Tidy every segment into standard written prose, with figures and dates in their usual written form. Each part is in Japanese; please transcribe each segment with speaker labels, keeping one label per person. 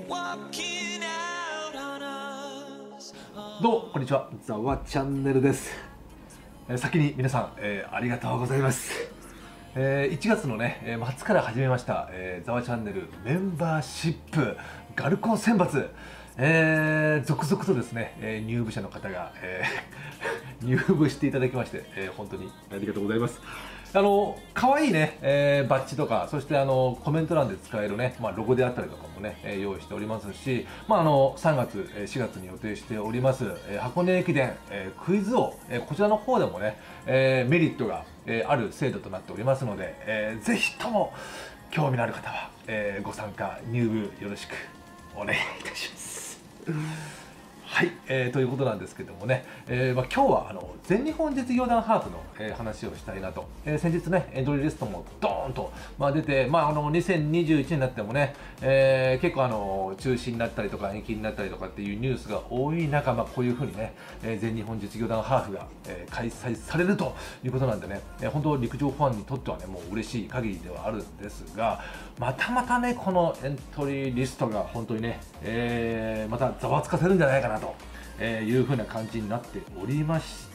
Speaker 1: どうもこんにちは、ザワチャンネルです。先に皆さん、ありがとうございます。1月のね、末から始めました、ザワチャンネルメンバーシップガルコン選抜、続々とですね、入部者の方が、入部していただきまして、本当にありがとうございます。可愛いね、バッジとか、そしてコメント欄で使えるね、ロゴであったりとかもね、用意しておりますし、3月、4月に予定しております、箱根駅伝、クイズ王、こちらの方でもね、メリットが、ある制度となっておりますので、ぜひとも興味のある方は、ご参加、入部よろしくお願いいたします。はい、ということなんですけどもね、今日は全日本実業団ハーフの、話をしたいなと、先日ねエントリーリストもドーンと、出て、2021年になってもね、結構中止になったりとか延期になったりとかっていうニュースが多い中、こういうふうにね、全日本実業団ハーフが、開催されるということなんでね、本当陸上ファンにとってはねもう嬉しい限りではあるんですが、またねこのエントリーリストが本当にね、またざわつかせるんじゃないかなという風な感じになっておりまして、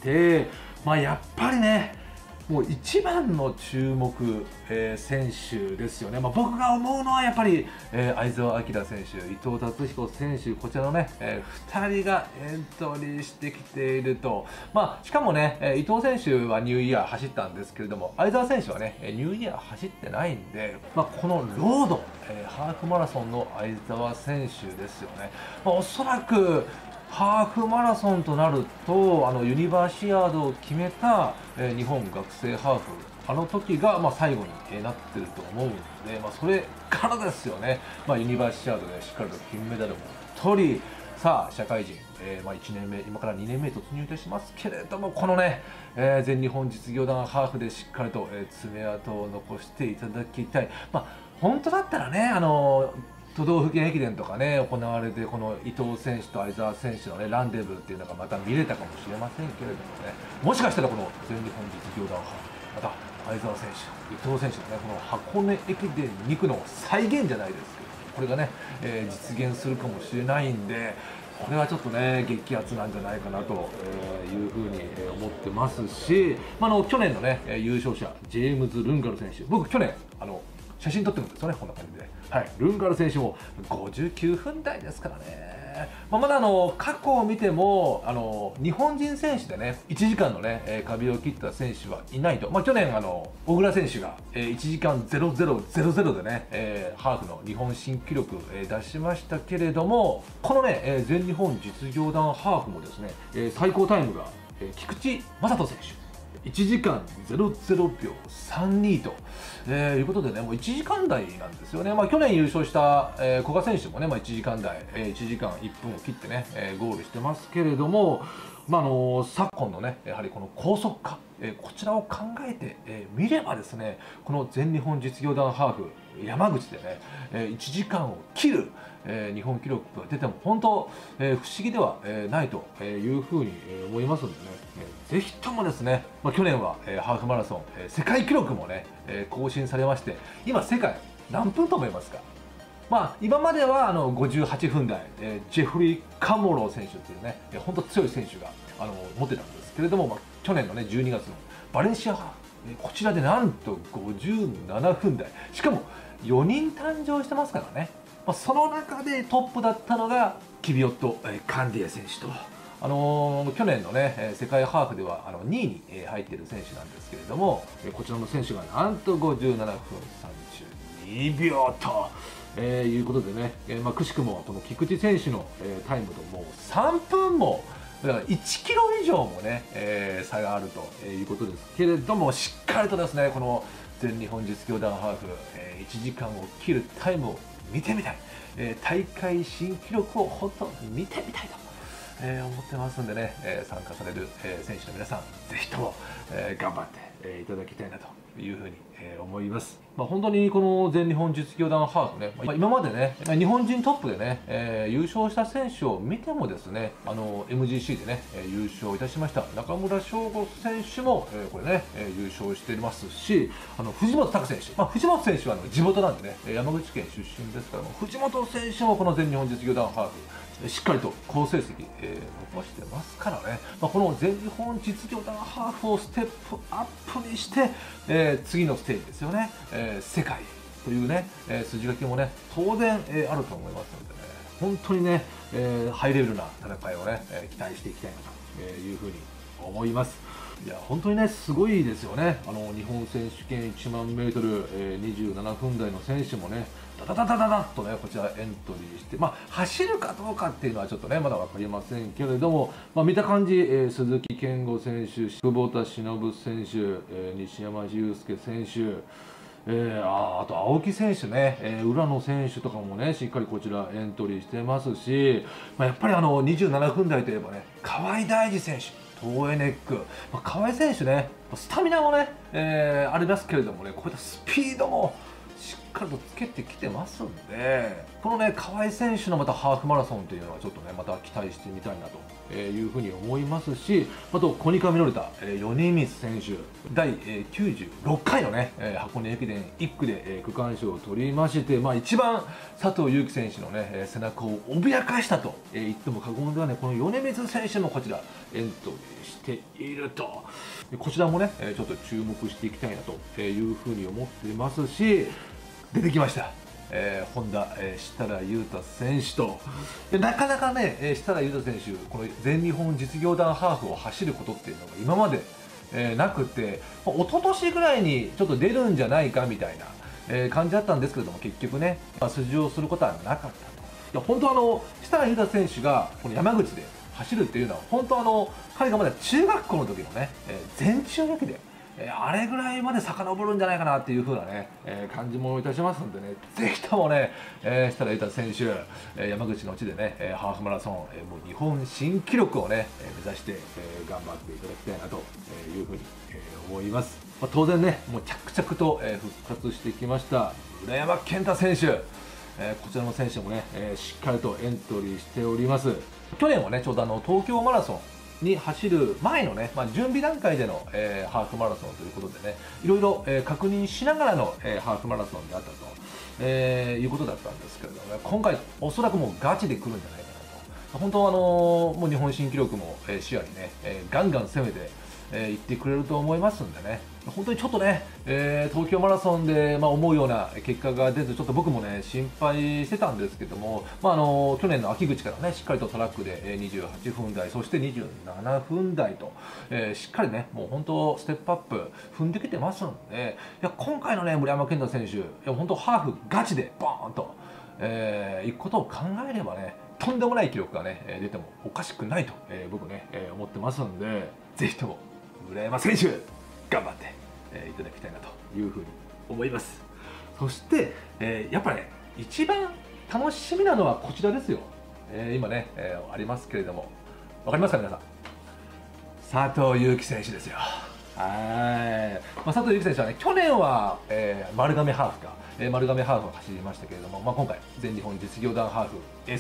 Speaker 1: やっぱりねもう一番の注目、選手ですよね。僕が思うのはやっぱり、相澤晃選手、伊藤達彦選手、こちらのね、2人がエントリーしてきていると、しかもね、伊藤選手はニューイヤー走ったんですけれども、相澤選手はね、ニューイヤー走ってないんで、このロード、ハーフマラソンの相澤選手ですよね。おそらくハーフマラソンとなるとユニバーシアードを決めた、日本学生ハーフ時が、最後に、なってると思うんで、それからですよね、ユニバーシアードでしっかりと金メダルも取り、さあ社会人、1年目今から2年目突入いたしますけれども、このね、全日本実業団ハーフでしっかりと、爪痕を残していただきたい。本当だったらね都道府県駅伝とかね行われて、この伊藤選手と相澤選手のねランデブーっていうのがまた見れたかもしれませんけれどもね、もしかしたらこの全日本実業団ハーフ、また相澤選手、伊藤選手のねこの箱根駅伝2区の再現じゃないですけど、これがね、実現するかもしれないんで、これはちょっとね激アツなんじゃないかなというふうに思ってますし、去年のね優勝者ジェームズ・ルンガル選手、僕去年写真撮ってるんですよね、こんな感じで。はい、ルンガル選手も59分台ですからね。まだ過去を見ても日本人選手でね1時間のね壁を切った選手はいないと。去年小倉選手が1時間0000でねハーフの日本新記録出しましたけれども、このね全日本実業団ハーフもですね最高タイムが菊池正人選手1時間00秒32と、いうことでね、もう1時間台なんですよね。去年優勝した、古賀選手もね、1時間台、1時間1分を切ってね、ゴールしてますけれども、昨今のね、やはりこの高速化、こちらを考えてみればですね、この全日本実業団ハーフ山口でね、1時間を切る、日本記録が出ても本当、不思議ではないというふうに思いますのでね、ぜひともですね、去年はハーフマラソン世界記録もね更新されまして、今世界何分と思いますか？今までは58分台、ジェフリー・カモロー選手というね本当強い選手が持ってたんですけれども、去年のね12月のバレンシアハーフ、こちらでなんと57分台、しかも4人誕生してますからね。その中でトップだったのがキビオット・カンディエ選手と。去年のね世界ハーフでは2位に入っている選手なんですけれども、こちらの選手がなんと57分32秒と、いうことでね、くしくもこの菊池選手のタイムともう3分もだから1キロ以上もね、差があるということですけれども、しっかりとですねこの全日本実業団ハーフ、1時間を切るタイムを見てみたい、大会新記録を本当に見てみたいと思ってますんでね、参加される選手の皆さん、ぜひとも頑張っていただきたいなというふうに思います。本当にこの全日本実業団ハーフね、今までね、日本人トップでね、優勝した選手を見てもですね、MGC でね、優勝いたしました中村翔吾選手も、これね、優勝していますし、藤本拓選手、藤本選手は地元なんでね、山口県出身ですから、藤本選手もこの全日本実業団ハーフ、しっかりと好成績、残してますからね、この全日本実業団ハーフをステップアップにして、次のステージですよね、世界というね、筋書きもね、当然、あると思いますのでね、本当にね、ハイレベルな戦いをね、期待していきたいなというふうに思います。いや本当にね、すごいですよね、日本選手権1万メートル、27分台の選手もね、ダダダダダダッとね、こちらエントリーして、走るかどうかっていうのはちょっとね、まだ分かりませんけれども、見た感じ、鈴木健吾選手、久保田忍選手、西山雄介選手、あと青木選手ね、浦野選手とかもね、しっかりこちらエントリーしてますし、やっぱり27分台といえばね、河合大二選手、東映ネック、河合選手ね、スタミナもね、ありますけれどもね、こういったスピードもしっかりとつけてきてますんで、このね、河合選手のまたハーフマラソンというのはちょっとね、また期待してみたいなというふうに思いますし、あとコニカミノルタ、米光選手、第96回のね、箱根駅伝1区で区間賞を取りまして、一番佐藤悠基選手のね、背中を脅かしたと言っても過言ではない、この米光選手もこちらエントリーしていると、こちらもね、ちょっと注目していきたいなというふうに思っていますし、出てきました。ホンダ、設楽悠太選手と、なかなかね、設楽悠太選手、この全日本実業団ハーフを走ることっていうのが今まで、なくて、一昨年ぐらいにちょっと出るんじゃないかみたいな、感じだったんですけれども、結局ね、出場することはなかったと。いや本当設楽悠太選手がこの山口で走るっていうのは、本当彼がまだ中学校の時のね、全中学で。あれぐらいまで遡るんじゃないかなっていう風なね、感じもいたしますのでね、ぜひともね、設楽悠太選手、山口の地でね、ハーフマラソン、もう日本新記録をね、目指して、頑張っていただきたいなという風に、思います。当然ね、もう着々と、復活してきました村山健太選手、こちらの選手もね、しっかりとエントリーしております。去年はね、ちょうど東京マラソンに走る前のね、準備段階での、ハーフマラソンということでね、いろいろ、確認しながらの、ハーフマラソンであったと、いうことだったんですけれども、ね、今回おそらくもうガチで来るんじゃないかなと。本当はもう日本新記録も、視野にね、ガンガン攻めて、行ってくれると思いますんでね、本当にちょっとね、東京マラソンで、思うような結果が出ず、ちょっと僕もね、心配してたんですけども、去年の秋口からね、しっかりとトラックで28分台、そして27分台と、しっかりね、もう本当、ステップアップ踏んできてますんで、いや今回のね、村山健太選手、いや本当、ハーフガチで、ボーンと、いくことを考えればね、とんでもない記録がね、出てもおかしくないと、僕ね、思ってますんで、ぜひとも村山選手、頑張って、いただきたいなというふうに思います。そして、やっぱり、ね、一番楽しみなのはこちらですよ。今ね、ありますけれども、わかりますか皆さん。佐藤悠基選手ですよ。佐藤悠基選手はね、去年は、丸亀ハーフか、丸亀ハーフを走りましたけれども、今回全日本実業団ハーフ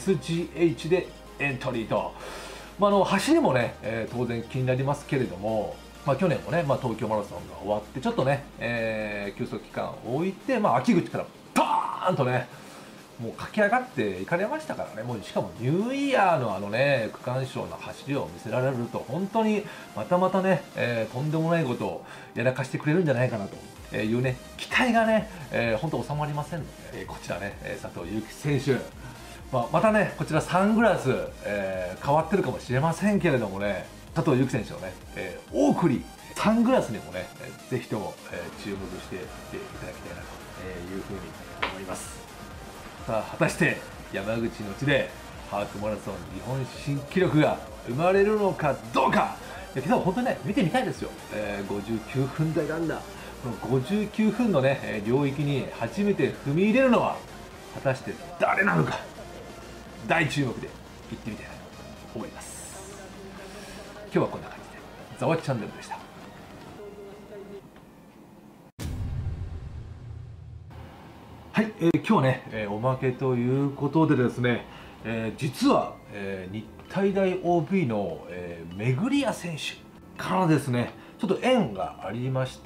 Speaker 1: SGH でエントリーと、走りもね、当然気になりますけれども、去年もね、東京マラソンが終わってちょっとね、休息期間を置いて、秋口からバーンとね、もう駆け上がっていかれましたからね、もうしかもニューイヤーのね、区間賞の走りを見せられると、本当にまたまたね、とんでもないことをやらかしてくれるんじゃないかなというね、期待がね、本当収まりませんので、こちらね、佐藤悠基選手、またね、こちらサングラス、変わってるかもしれませんけれどもね、佐藤悠基選手のね、オークリー、サングラスにもね、ぜひとも、注目していっていただきたいなというふうに思います。さあ、果たして山口の地でハーフマラソン日本新記録が生まれるのかどうか。けど本当にね、見てみたいですよ。59分台ランナー、この59分のね、領域に初めて踏み入れるのは果たして誰なのか、大注目で行ってみたいなと思います。今日はこんな感じで、ザワチャンネルでした。 はい、今日はね、おまけということでですね、実は、日体大 OB の、メグリア選手からですね、ちょっと縁がありまして、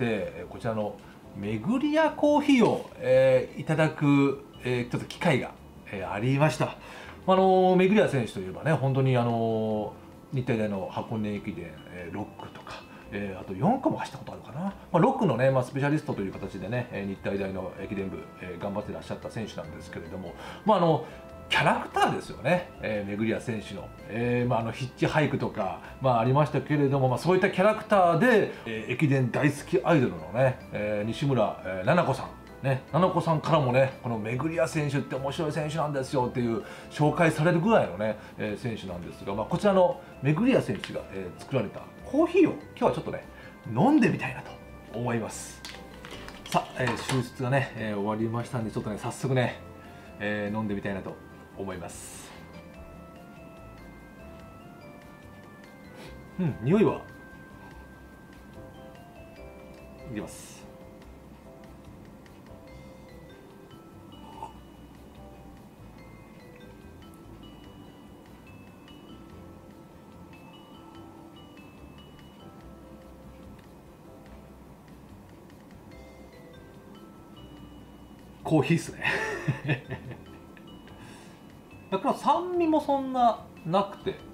Speaker 1: こちらのメグリアコーヒーを、いただく、ちょっと機会が、ありました。メグリア選手といえばね、本当に日体大の箱根駅伝、6区とか、あと4区も走ったことあるかな、6区のね、スペシャリストという形でね、日体大の駅伝部、頑張ってらっしゃった選手なんですけれども、キャラクターですよね、メグリア選手の、ヒッチハイクとか、ありましたけれども、そういったキャラクターで、駅伝大好きアイドルのね、西村、菜々子さんね、菜々子さんからもね、このメグリア選手って面白い選手なんですよっていう紹介されるぐらいのね、選手なんですが、こちらのメグリア選手が、作られたコーヒーを今日はちょっとね、飲んでみたいなと思います。さあ、抽出がね、終わりましたんで、ちょっとね、早速ね、飲んでみたいなと思います。匂いはいきます。コーヒーっすねだから酸味もそんななくて、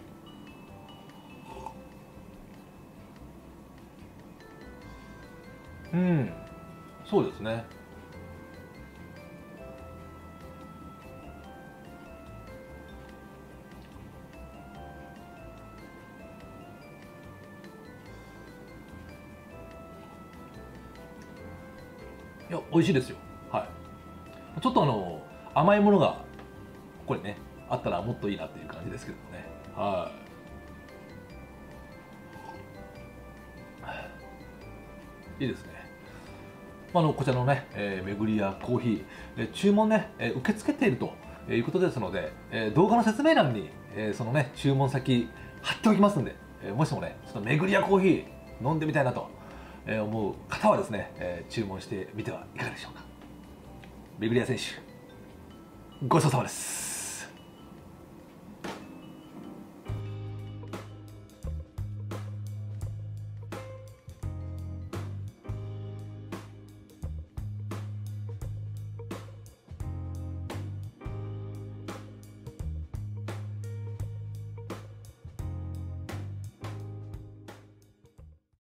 Speaker 1: そうですね。いや、美味しいですよ。はい。ちょっと甘いものがこれね、あったらもっといいなっていう感じですけどもね。はい。いいですね。こちらのね、メグリアコーヒー、注文ね、受け付けているということですので、動画の説明欄に、そのね、注文先貼っておきますんで、もしもね、ちょっとメグリアコーヒー飲んでみたいなと思う方はですね、注文してみてはいかがでしょうか。メグリア選手、ごちそうさまです。